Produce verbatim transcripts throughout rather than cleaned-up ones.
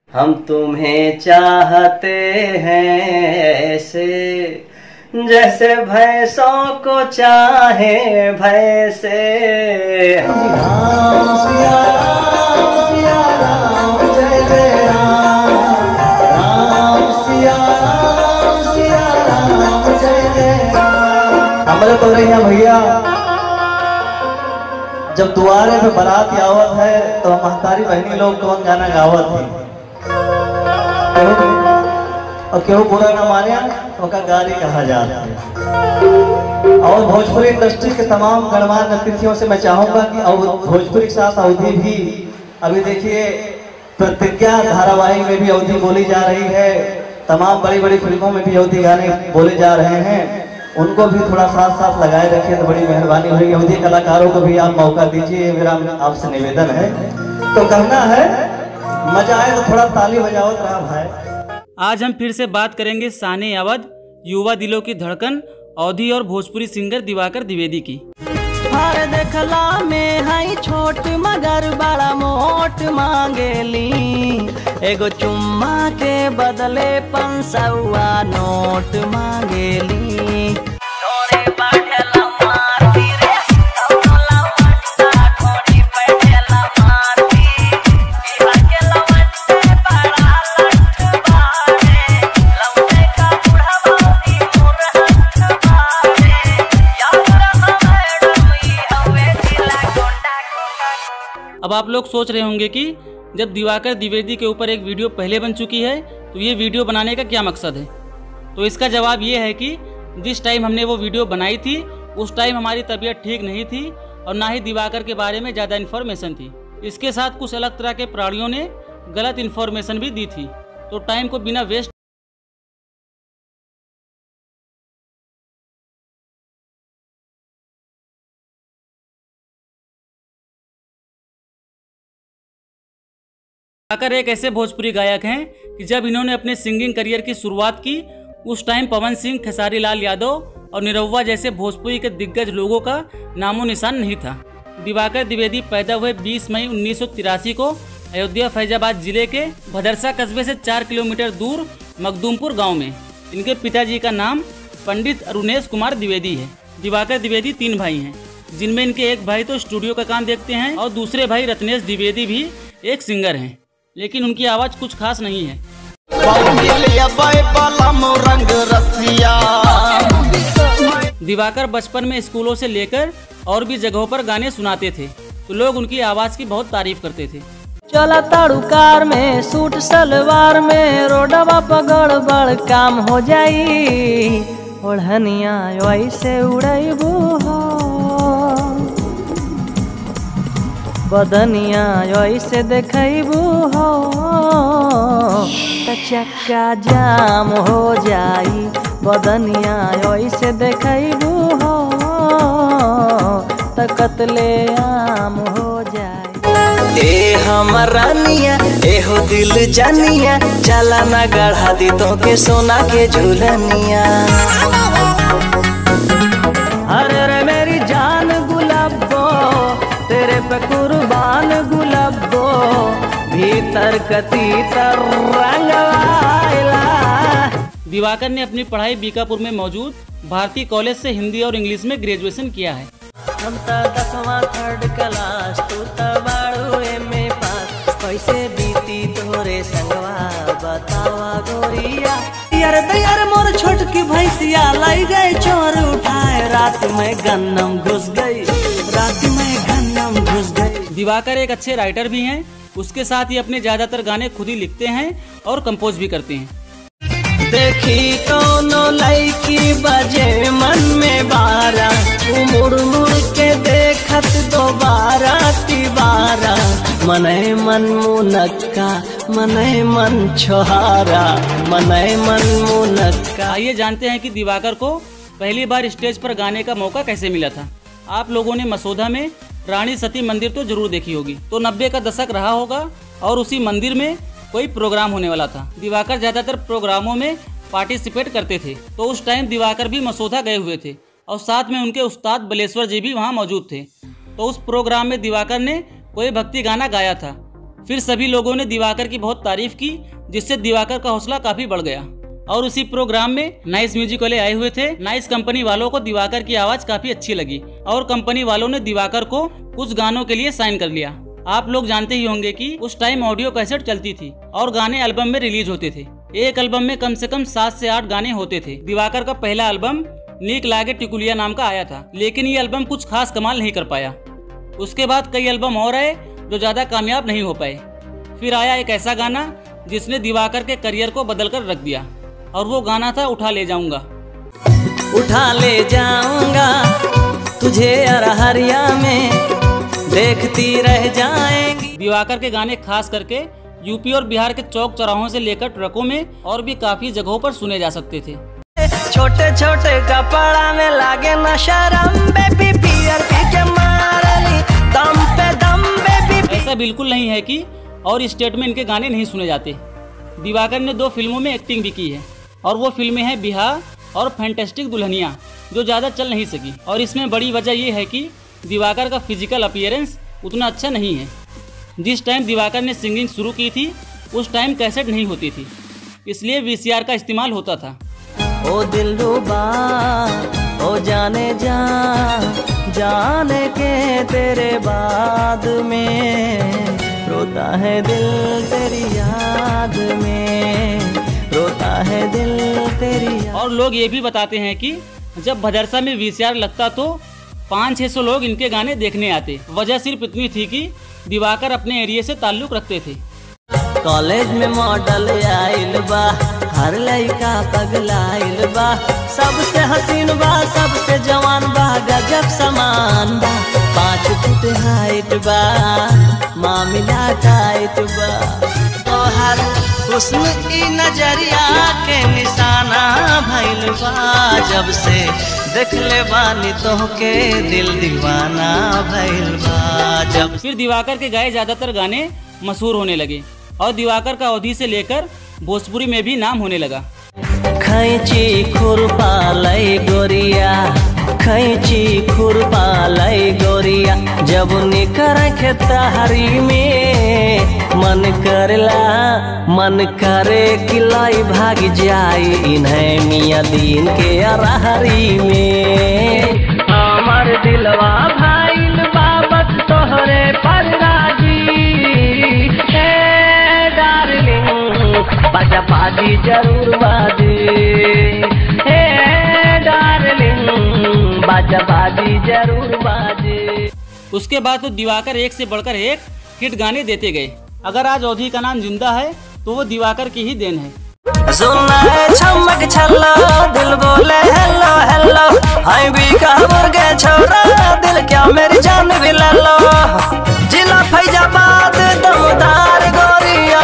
हम तुम्हें चाहते हैं ऐसे जैसे भैंसों को चाहे भैंसे। राम सिया राम सिया राम जय जय राम, राम सिया राम सिया राम जय जय राम। हमले तो नहीं है भैया, जब दुआरे पे बारात आवत है तो महतारी बहनी लोग कौन गाना गावत है और क्यों बुरा ना माने तो का गाली कहा जाता है। और भोजपुरी इंडस्ट्री के तमाम गणमान्य अतिथियों से मैं चाहूंगा कि और भोजपुरी के साथ अवधि भी, अभी देखिए प्रतिज्ञा धारावाहिक में भी अवधि बोली जा रही है, तमाम बड़ी बड़ी फिल्मों में भी अवधि गाने बोले जा रहे हैं, उनको भी थोड़ा साथ साथ लगाए रखिए तो बड़ी मेहरबानी होगी। अवधि कलाकारों को भी आप मौका दीजिए, मेरा आपसे निवेदन है। तो कहना है मजा आए तो थोड़ा ताली बजाओ रहा भाई। आज हम फिर से बात करेंगे साने अवध, युवा दिलों की धड़कन, अवधि और भोजपुरी सिंगर दिवाकर द्विवेदी की। हर देखला में हई छोट मगर बड़ा मोट मांगेली, एगो चुम्मा के बदले पंसौआ नोट मांगेली। अब आप लोग सोच रहे होंगे कि जब दिवाकर द्विवेदी के ऊपर एक वीडियो पहले बन चुकी है तो ये वीडियो बनाने का क्या मकसद है। तो इसका जवाब ये है कि जिस टाइम हमने वो वीडियो बनाई थी उस टाइम हमारी तबीयत ठीक नहीं थी और ना ही दिवाकर के बारे में ज़्यादा इन्फॉर्मेशन थी। इसके साथ कुछ अलग तरह के प्राणियों ने गलत इन्फॉर्मेशन भी दी थी, तो टाइम को बिना वेस्ट दिवाकर एक ऐसे भोजपुरी गायक हैं कि जब इन्होंने अपने सिंगिंग करियर की शुरुआत की उस टाइम पवन सिंह, खेसारी लाल यादव और निरहुआ जैसे भोजपुरी के दिग्गज लोगों का नामो निशान नहीं था। दिवाकर द्विवेदी पैदा हुए बीस मई उन्नीस सौ तिरासी को अयोध्या फैजाबाद जिले के भदरसा कस्बे से चार किलोमीटर दूर मखदूमपुर गांव में। इनके पिताजी का नाम पंडित अरुणेश कुमार द्विवेदी है। दिवाकर द्विवेदी तीन भाई हैं, जिनमें इनके एक भाई तो स्टूडियो का काम देखते हैं और दूसरे भाई रत्नेश द्विवेदी भी एक सिंगर हैं, लेकिन उनकी आवाज कुछ खास नहीं है। दिवाकर बचपन में स्कूलों से लेकर और भी जगहों पर गाने सुनाते थे, तो लोग उनकी आवाज की बहुत तारीफ करते थे। चला ताड़ू कार में सूट सलवार में रोडवा पगड़ बड़ काम हो जाई, ओढ़निया ऐसे उड़ैबू हो बदनिया ऐसे देखैबू हो त चक्का जाम हो जाई, बदनिया ऐसे देखैबू हो त कतले आम हो जाई। ए हमरानिया एहो दिल जानिया, चला ना गढ़ा दी तो के सोना के झूलनिया। अरे रे मेरी जान गुलाबो तेरे पे कुर्बान गुलाबो, भीतर कती तर रंगवाइला। दिवाकर ने अपनी पढ़ाई बीकापुर में मौजूद भारतीय कॉलेज से हिंदी और इंग्लिश में ग्रेजुएशन किया है। हम त दसवां थर्ड क्लास, तू त बाड़ू एमे पास, कैसे बीती तोरे संगवा बतावा गोरिया। यार यार मोर छोटकी भैंसिया लाई गए चोर उठाए, रात में गन्नम घुस गई, रात में गन्नम घुस गई। दिवाकर एक अच्छे राइटर भी हैं, उसके साथ ही अपने ज्यादातर गाने खुद ही लिखते हैं और कंपोज भी करते हैं। देखी कोनो लड़की बजे मन में बारा, मुड़ मुड़ के देखत दोबारा तिबारा, मने मन मुनक्का मने मन छोहारा, मने मन मुनक्का। आइए जानते हैं कि दिवाकर को पहली बार स्टेज पर गाने का मौका कैसे मिला था। आप लोगों ने मसौदा में रानी सती मंदिर तो जरूर देखी होगी, तो नब्बे का दशक रहा होगा और उसी मंदिर में कोई प्रोग्राम होने वाला था। दिवाकर ज्यादातर प्रोग्रामों में पार्टिसिपेट करते थे, तो उस टाइम दिवाकर भी मसौदा गए हुए थे और साथ में उनके उस्ताद बलेश्वर जी भी वहाँ मौजूद थे। तो उस प्रोग्राम में दिवाकर ने कोई भक्ति गाना गाया था। फिर सभी लोगों ने दिवाकर की बहुत तारीफ की, जिससे दिवाकर का हौसला काफी बढ़ गया। और उसी प्रोग्राम में नाइस म्यूजिक वाले आए हुए थे। नाइस कंपनी वालों को दिवाकर की आवाज काफी अच्छी लगी और कंपनी वालों ने दिवाकर को कुछ गानों के लिए साइन कर लिया। आप लोग जानते ही होंगे कि उस टाइम ऑडियो कैसेट चलती थी और गाने एल्बम में रिलीज होते थे। एक एल्बम में कम से कम सात से आठ गाने होते थे। दिवाकर का पहला एल्बम नीक लागे टिकुलिया नाम का आया था, लेकिन ये एल्बम कुछ खास कमाल नहीं कर पाया। उसके बाद कई एल्बम और आए जो ज्यादा कामयाब नहीं हो पाए। फिर आया एक ऐसा गाना जिसने दिवाकर के करियर को बदल कर रख दिया, और वो गाना था उठा ले जाऊंगा। उठा ले जाऊंगा तुझे अरहरिया में, देखती रह जाएंगी। दिवाकर के गाने खास करके यूपी और बिहार के चौक चौराहों से लेकर ट्रकों में और भी काफी जगहों पर सुने जा सकते थे। छोटे छोटे कपड़ा में लागे न शरम, बेबी पियर पी के मारली दम पे दम, बेबी। ऐसा बिल्कुल नहीं है कि और स्टेट में इनके गाने नहीं सुने जाते। दिवाकर ने दो फिल्मों में एक्टिंग भी की है, और वो फिल्में हैं बिहार और फैंटास्टिक दुल्हनिया, जो ज़्यादा चल नहीं सकी। और इसमें बड़ी वजह ये है कि दिवाकर का फिजिकल अपीयरेंस उतना अच्छा नहीं है। जिस टाइम दिवाकर ने सिंगिंग शुरू की थी उस टाइम कैसेट नहीं होती थी, इसलिए वीसीआर का इस्तेमाल होता था। ओ दिलरुबा ओ जाने जा, जाने के तेरे बाद में रोता है दिल तेरी याद में, रोता है दिल तेरी याद। और लोग ये भी बताते हैं कि जब भदरसा में वीसीआर लगता तो पाँच छः सौ लोग इनके गाने देखने आते। वजह सिर्फ इतनी थी कि दिवाकर अपने एरिया से ताल्लुक रखते थे। कॉलेज में मॉडल आइल बा, हर लड़का पगलाइल बा, सबसे हसीन बा सबसे जवान बा, गजब समान बा, पाँच फुट हाइट बा, मामिला टाइट बा। तो हर हुस्न की नजरिया के निशाना भइल बा, जब से देख ले बानी तोहके दिल दीवाना भइल बा। जब फिर दिवाकर के गाए ज्यादातर गाने मशहूर होने लगे और दिवाकर का अवधि से लेकर भोजपुरी में भी नाम होने लगा। खैची खुरपा लई गोरिया, खैची खुरपा लई गोरिया, जब निकर खेतहरी में मन करेला, मन करे कि लाई भाग जाई इन्हें मियाँ दीन के अरहरी में। हमार दिलवा भाईल बाबत तोहरे पर राजी, बाजा बाजी जरूर बाजी, हे डार्लिंग बाजा बाजी जरूर बाजी। उसके बाद तो दिवाकर एक से बढ़कर एक हिट गाने देते गए। अगर आज अवधि का नाम जिंदा है तो वो दिवाकर की ही देन है। सुनना है चमक छल्ला, दिल बोले हेलो हेलो, हाय भी का मुर्गे छोरा, दिल क्या मेरी जान भी ले लो। जिला फैजाबाद दमदार गोरिया,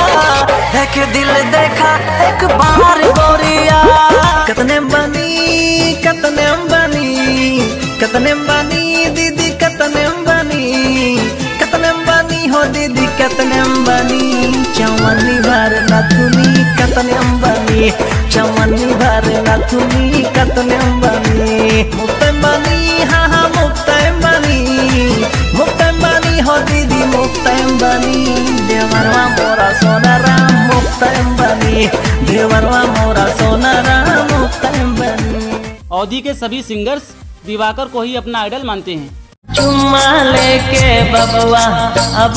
एक दिल देखा एक बार गोरिया, कतने बनी कतने बनी, कतने बनी दीदी कतने बनी, कतने बनी हो दीदी कतने बनी, चवन्नी भर नथुनी कतने बनी, चवन्नी भर नथुनी कतने बनी, मुक्ते बनी हाँ हाँ मुक्ते बनी, मुक्ते बनी हो दीदी मुक्ते बनी, देवरवा मोरा सोना राम मुक्ते बनी, देवरवा मोरा सोना राम मुक्ते बनी। अवधि के सभी सिंगर्स दिवाकर को ही अपना आइडल मानते हैं। चुम्मा लेके बबुआ अब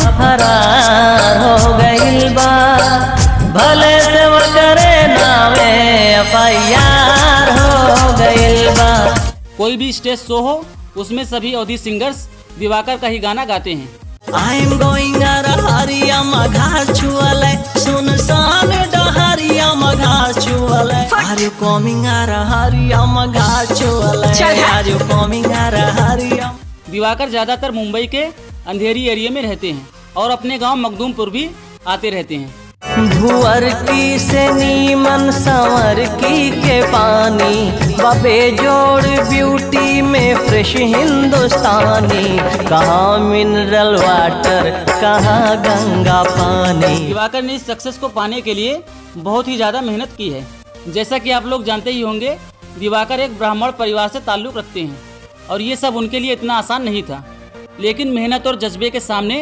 फरार हो गइल बा, भले से वो करे नामे एफ आई आर हो गइल बा। कोई भी स्टेज शो हो उसमें सभी अवधि सिंगर्स दिवाकर का ही गाना गाते हैं। I'm going हरिया मघार छुअले, सुनसान डहरिया मघार छुअले, Are you coming हरिया मघार छुअले, Are you coming हरिया। दिवाकर ज्यादातर मुंबई के अंधेरी एरिया में रहते हैं और अपने गांव मखदूमपुर भी आते रहते हैं। भुअर की से नीमन संवर की के पानी, बबे जोड़ ब्यूटी में फ्रेश हिंदुस्तानी, कहाँ मिनरल वाटर कहाँ गंगा पानी। दिवाकर ने इस सक्सेस को पाने के लिए बहुत ही ज़्यादा मेहनत की है। जैसा कि आप लोग जानते ही होंगे, दिवाकर एक ब्राह्मण परिवार से ताल्लुक़ रखते हैं और ये सब उनके लिए इतना आसान नहीं था, लेकिन मेहनत और जज्बे के सामने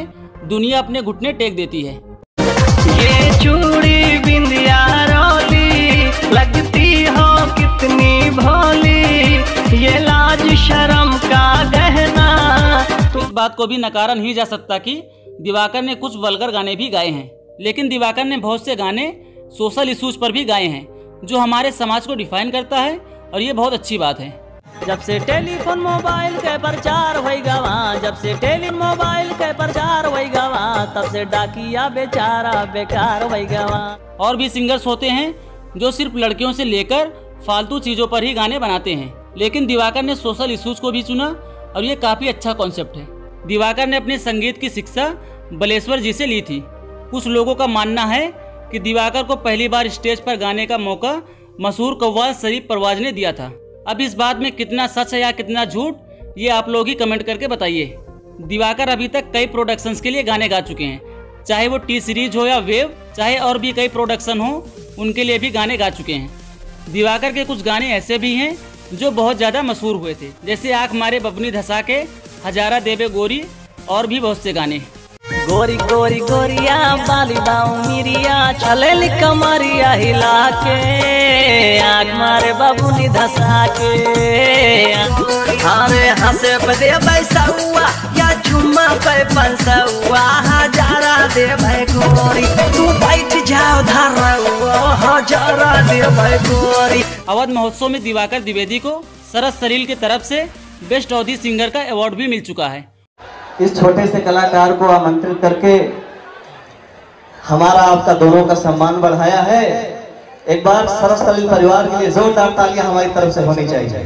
दुनिया अपने घुटने टेक देती है। ये चूड़ी बिंदिया रोली लगती हो कितनी भोली, ये लाज शर्म का गहना। तो इस बात को भी नकारा नहीं जा सकता कि दिवाकर ने कुछ वल्गर गाने भी गाए हैं, लेकिन दिवाकर ने बहुत से गाने सोशल इश्यूज पर भी गाए हैं जो हमारे समाज को डिफाइन करता है, और ये बहुत अच्छी बात है। जब से टेलीफोन मोबाइल के प्रचार होई गवा, जब से टेलीफोन मोबाइल के प्रचार होई गवा, तब से डाकिया बेचारा बेकार होई गवा। और भी सिंगर्स होते हैं जो सिर्फ लड़कियों से लेकर फालतू चीज़ों पर ही गाने बनाते हैं, लेकिन दिवाकर ने सोशल इश्यूज को भी चुना, और ये काफ़ी अच्छा कॉन्सेप्ट है। दिवाकर ने अपने संगीत की शिक्षा बलेश्वर जी से ली थी। कुछ लोगों का मानना है कि दिवाकर को पहली बार स्टेज पर गाने का मौका मशहूर कव्वाल शरीफ परवाज ने दिया था। अब इस बात में कितना सच है या कितना झूठ, ये आप लोग ही कमेंट करके बताइए। दिवाकर अभी तक कई प्रोडक्शंस के लिए गाने गा चुके हैं, चाहे वो टी सीरीज हो या वेव, चाहे और भी कई प्रोडक्शन हो, उनके लिए भी गाने गा चुके हैं। दिवाकर के कुछ गाने ऐसे भी हैं जो बहुत ज़्यादा मशहूर हुए थे, जैसे आँख मारे बबनी धसा के, हजारा देवे गोरी, और भी बहुत से गाने। गोरी गोरी गोरिया बाली बाऊ मिरिया चले कमरिया हिला के, आँख मारे बबुनी धसा के। अरे हंसे पे दे पैसौआ या चुम्मा पे पंसौआ, हजारा दे भाई गोरी तू बैठ जाओ धरौआ, हजारा दे भाई गोरी। अवध महोत्सव में दिवाकर द्विवेदी को सरस सलील की तरफ से बेस्ट अवधी सिंगर का अवार्ड भी मिल चुका है। इस छोटे से कलाकार को आमंत्रित करके हमारा आपका दोनों का सम्मान बढ़ाया है। एक बार सरस सलील परिवार के लिए जोरदार तालियां हमारी तरफ से होनी चाहिए।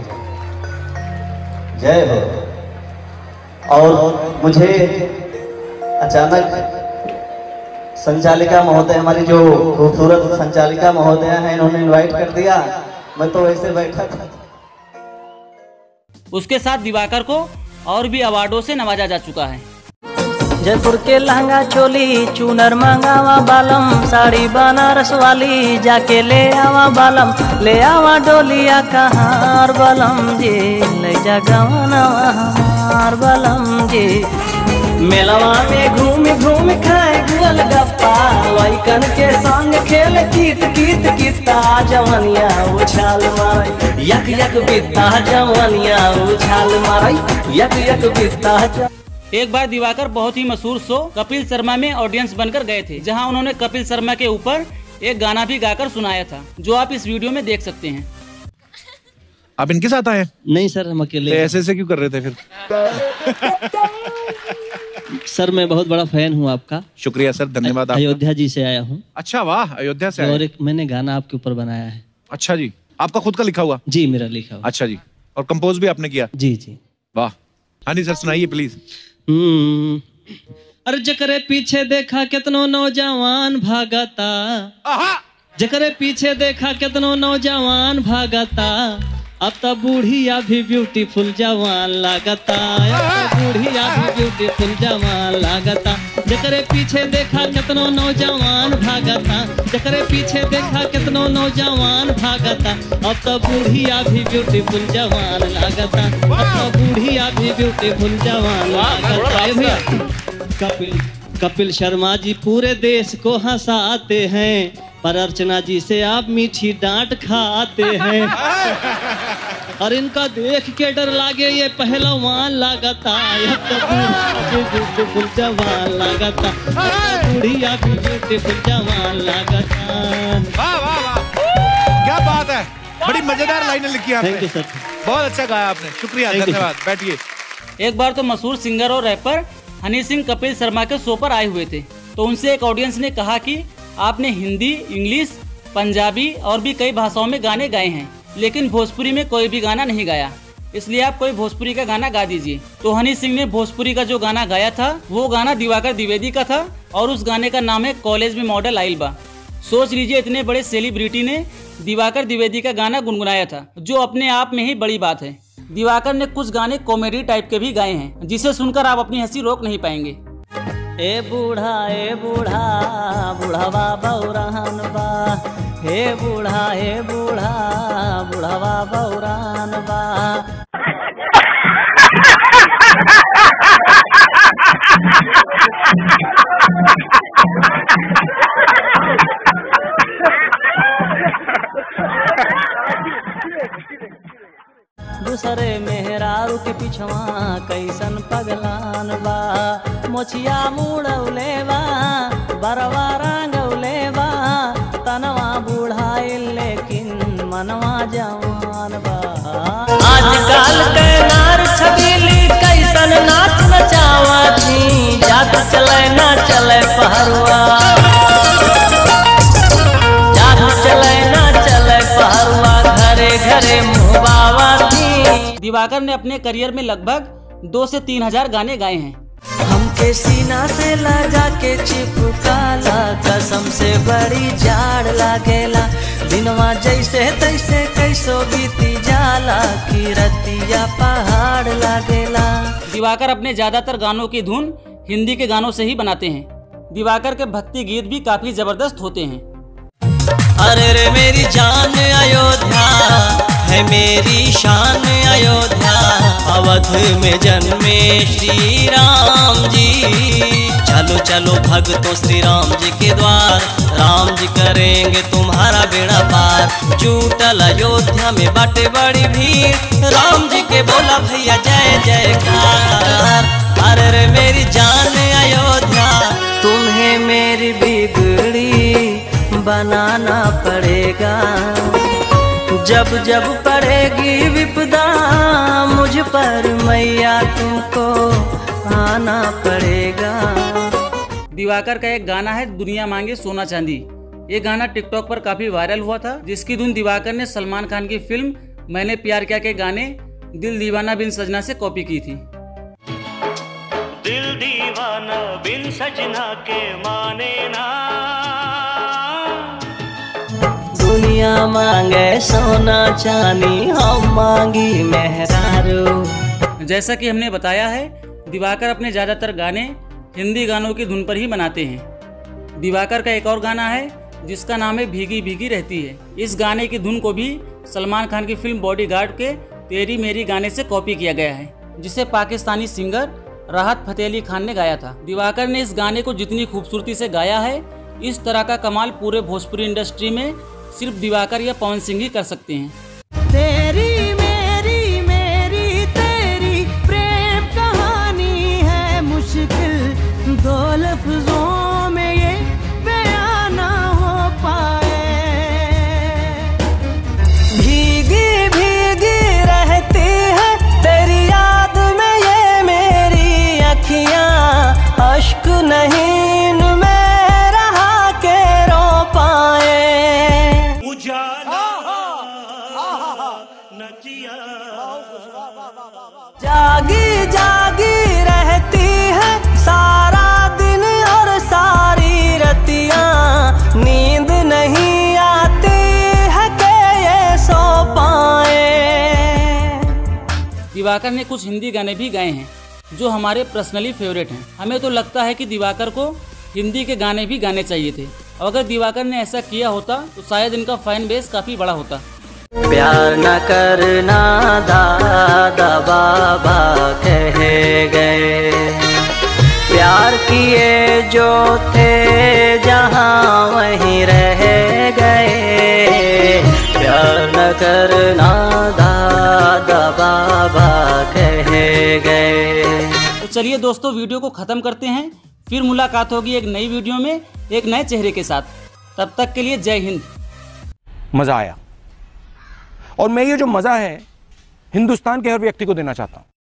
जय हो। और मुझे अचानक संचालिका महोदय, हमारी जो खूबसूरत संचालिका महोदय हैं, इन्होंने इनवाइट कर दिया, मैं तो वैसे बैठा था। उसके साथ दिवाकर को और भी अवार्डों से नवाजा जा चुका है। जयपुर के लहंगा चोली चूनर मंगावा बालम, साड़ी बनारस वाली जाके ले आवा बालम, ले आवा डोलिया कहार बालम जी, ले जा गवाना हार बालम जी। मेलवा में घूम घूम खाए गुल गप्पा, लइकन के संग खेल कीत कीत कीता, जवनिया उछाल मारे यक यक बीता, जवनिया उछाल मारे यक यक बीता। एक बार दिवाकर बहुत ही मशहूर शो कपिल शर्मा में ऑडियंस बनकर गए थे, जहां उन्होंने कपिल शर्मा के ऊपर एक गाना भी गाकर सुनाया था, जो आप इस वीडियो में देख सकते हैं। आप इनके साथ आए? नहीं सर, हम अकेले। ऐसे ऐसे क्यों कर रहे थे फिर? सर मैं बहुत बड़ा फैन हूँ आपका। शुक्रिया सर, धन्यवाद। अयोध्या जी से आया हूँ। अच्छा, वाह, अयोध्या से आए। और एक मैंने गाना आपके ऊपर बनाया है। अच्छा जी, आपका खुद का लिखा हुआ? जी, मेरा लिखा हुआ। अच्छा जी, और कंपोज भी आपने किया? जी जी। वाह। हाँ जी सर, सुनाइए प्लीज। हम्म, अरे जकरे पीछे देखा कितनो नौजवान भागता, जकरे पीछे देखा कितनो नौजवान भागता, अब तो बूढ़िया भी ब्यूटीफुल जवान लागता, अब तो बूढ़िया भी ब्यूटीफुल जवान लागता। जकरे पीछे देखा कितनो नौजवान भागता, जकरे पीछे देखा कितनो नौजवान भागता, अब तो बूढ़िया भी ब्यूटीफुल जवान लागता, अब तो बूढ़िया भी ब्यूटीफुल जवान लागता। भैया कपिल कपिल शर्मा जी पूरे देश को हंसाते हैं, पर अर्चना जी से आप मीठी डांट खाते हैं। और इनका देख के डर लागे ये पहलवान लागता, ब्यूटीफुल जवान लागता, बुढ़िया भी ब्यूटीफुल जवान लागता। वाह वाह वाह, क्या बात है, बड़ी मजेदार लाइनें लिखी आपने। थैंक यू सर, बहुत अच्छा गाया आपने, शुक्रिया, धन्यवाद। बैठिए। एक बार तो मशहूर सिंगर और रैपर हनी सिंह कपिल शर्मा के शो पर आए हुए थे, तो उनसे एक ऑडियंस ने कहा कि आपने हिंदी, इंग्लिश, पंजाबी और भी कई भाषाओं में गाने गाए हैं, लेकिन भोजपुरी में कोई भी गाना नहीं गाया, इसलिए आप कोई भोजपुरी का गाना गा दीजिए। तो हनी सिंह ने भोजपुरी का जो गाना गाया था वो गाना दिवाकर द्विवेदी का था, और उस गाने का नाम है कॉलेज में मॉडल आइल बा। सोच लीजिए, इतने बड़े सेलिब्रिटी ने दिवाकर द्विवेदी का गाना गुनगुनाया था, जो अपने आप में ही बड़ी बात है। दिवाकर ने कुछ गाने कॉमेडी टाइप के भी गाए हैं, जिसे सुनकर आप अपनी हंसी रोक नहीं पाएंगे। ए बूढ़ा ए बूढ़ा बूढ़ावा बौरान बा, हे बूढ़ा हे बूढ़ा बूढ़ावा बौरान बा। दूसरे मेहरारू के पिछवा कैसन पगलान बा। मोछिया मुड़ौले बा, बरवा रंगौले बा, तनवा बुढ़ाइल लेकिन मनवा जवान बा। आजकल के नार छबीली कैसन नाच नचावा थी, जादू चले ना चले पहरुआ, जादू चले ना चले पहरुआ, घरे घरे मुहबावा थी। दिवाकर ने अपने करियर में लगभग दो से तीन हजार गाने गाए हैं। हमके सीना से लगा के चिपकाला, कसम से बड़ी जाड़ लागेला, दिनवा जैसे तैसे कैसो बीती जाला, की रतिया पहाड़ लागेला। दिवाकर अपने ज्यादातर गानों की धुन हिंदी के गानों से ही बनाते हैं। दिवाकर के भक्ति गीत भी काफी जबरदस्त होते हैं। अरे रे मेरी जान अयोध्या है मेरी शान अयोध्या, अवध में जन्मे श्री राम जी। चलो चलो भक्तों श्री राम जी के द्वार, राम जी करेंगे तुम्हारा बेड़ा पार। जुटल अयोध्या में बाटे बड़ी भीड़, राम जी के बोला भैया जय जयकार। अरे रे मेरी जान अयोध्या, तुम्हें मेरी बिगड़ी बनाना पड़ेगा, जब जब पड़ेगी विपदा मुझ पर मैया तुमको आना पड़ेगा। दिवाकर का एक गाना है दुनिया मांगे सोना चांदी। ये गाना टिकटॉक पर काफी वायरल हुआ था, जिसकी धुन दिवाकर ने सलमान खान की फिल्म मैंने प्यार किया के गाने दिल दीवाना बिन सजना से कॉपी की थी। दिल दीवाना बिन सजना के माने ना, दुनिया मांगे सोना चांदी हम मांगी मेहरारू। जैसा कि हमने बताया है, दिवाकर अपने ज्यादातर गाने हिंदी गानों की धुन पर ही बनाते हैं। दिवाकर का एक और गाना है जिसका नाम है भीगी भीगी रहती है। इस गाने की धुन को भी सलमान खान की फिल्म बॉडीगार्ड के तेरी मेरी गाने से कॉपी किया गया है, जिसे पाकिस्तानी सिंगर राहत फतेह अली खान ने गाया था। दिवाकर ने इस गाने को जितनी खूबसूरती से गाया है, इस तरह का कमाल पूरे भोजपुरी इंडस्ट्री में सिर्फ दिवाकर या पवन सिंह ही कर सकते हैं। तेरी मेरी मेरी तेरी प्रेम कहानी है मुश्किल, दो लफ्जों में ये बयान ना हो पाए। भीगी भीगी रहती है तेरी याद में ये मेरी अखियां, अश्क नहीं जागी जागी रहती है सारा दिन और सारी रतियां, नींद नहीं आती है कि ये सो पाए। दिवाकर ने कुछ हिंदी गाने भी गाए हैं जो हमारे पर्सनली फेवरेट हैं। हमें तो लगता है कि दिवाकर को हिंदी के गाने भी गाने चाहिए थे, और अगर दिवाकर ने ऐसा किया होता तो शायद इनका फैन बेस काफी बड़ा होता। प्यार न करना दादा बाबा कह गए, प्यार किए जो थे जहाँ वहीं रह गए। प्यार न करना दादा बाबा कह गए। तो चलिए दोस्तों, वीडियो को ख़त्म करते हैं। फिर मुलाकात होगी एक नई वीडियो में एक नए चेहरे के साथ। तब तक के लिए जय हिंद। मज़ा आया, और मैं ये जो मज़ा है हिंदुस्तान के हर व्यक्ति को देना चाहता हूँ।